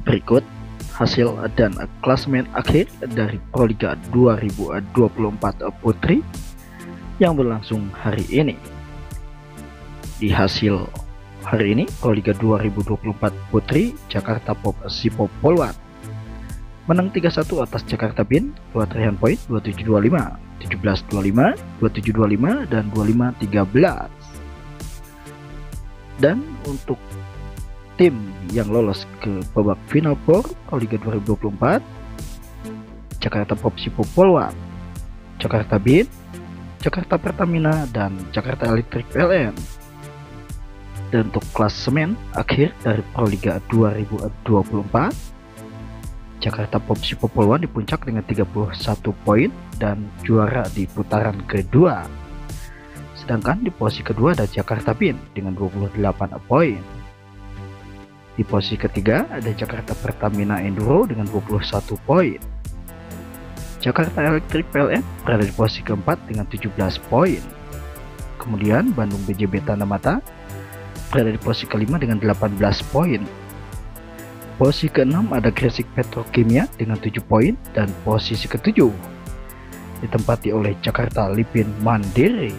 Berikut hasil dan klasemen akhir dari Proliga 2024 Putri yang berlangsung hari ini. Di hasil hari ini, Proliga 2024 Putri, Jakarta Pop Sipo Polwan menang 3-1 atas Jakarta Bin lewat raihan poin 27-25, 17-25, 27-25, dan 25-13. Dan untuk tim yang lolos ke babak final Proliga 2024, Jakarta Pop Sipo Polwan, Jakarta Bin, Jakarta Pertamina, dan Jakarta Electric PLN. Dan untuk klasemen akhir dari Proliga 2024, Jakarta Pop Sipo Polwan di puncak dengan 31 poin dan juara di putaran kedua. Sedangkan di posisi kedua ada Jakarta Bin dengan 28 poin. Di posisi ketiga ada Jakarta Pertamina Enduro dengan 21 poin. Jakarta Electric PLN berada di posisi keempat dengan 17 poin. Kemudian Bandung BJB Tanamata berada di posisi kelima dengan 18 poin. Posisi keenam ada Gresik Petrokimia dengan 7 poin, dan posisi ketujuh ditempati oleh Jakarta Lipin Mandiri.